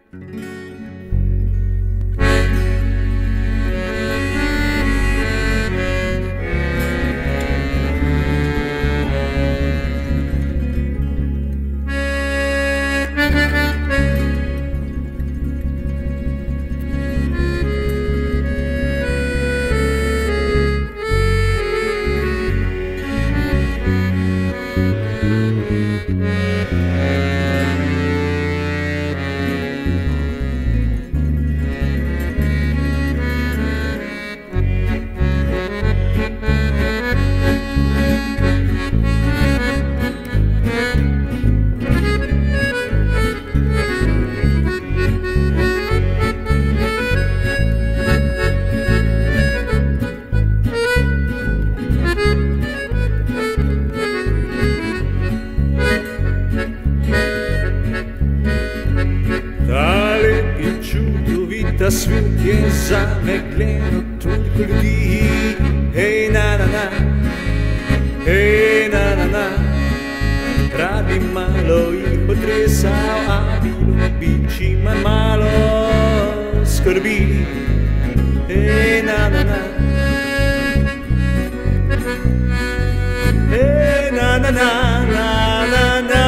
Svet je zamegljeno toliko ljudi. Hej, na, na, na, hej, na, na, na. Rad bi malo jih potresal, a bilo bi čim manj malo skrbi. Hej, na, na, na, hej, na, na, na, na, na, na.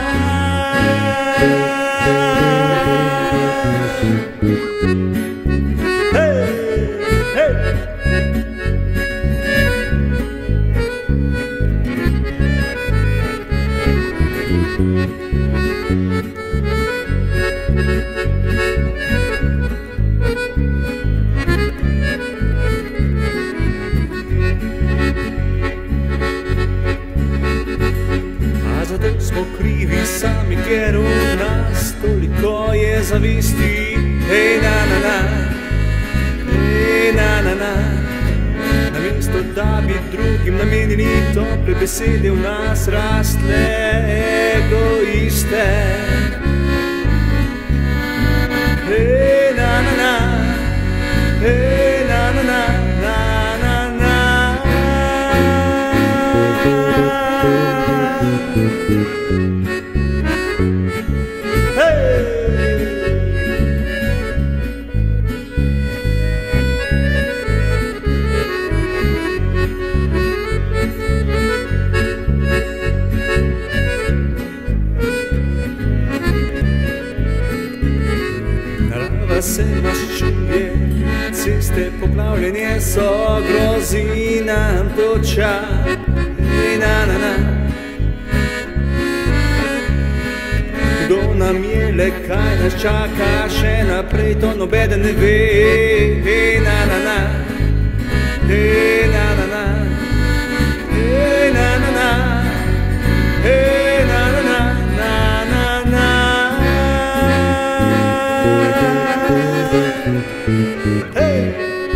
Smo krivi sami, ker v nas toliko je zavisti. Hej, na, na, na, hej, na, na, na. Namesto da bi drugim namenili tople besede, v nas rastle egoiste. Hej, na, na, na, hej, na, na, na, na, na, na. Narava se maščuje, ceste poplavljene so, grozi nam toča. Hej, na, na, na. Kdo nam je, le kaj nas čaka še naprej, to nobeden ne ve. Hej, na, na, na, hej, na, na, na, hej, na, na, na, hej, na, na, na, na, na, na. Hej!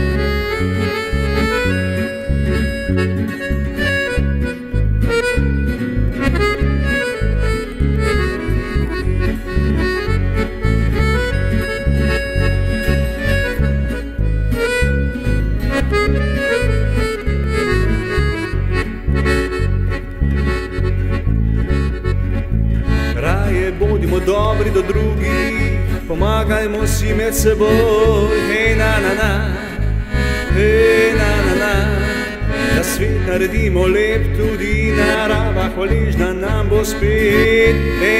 Raje bodimo dobri do drugih, pomagajmo si med seboj. Hej, na, na, na, hej, na, na, na. Da svet naredimo lep, tudi narava hvaležna nam bo spet. Hej,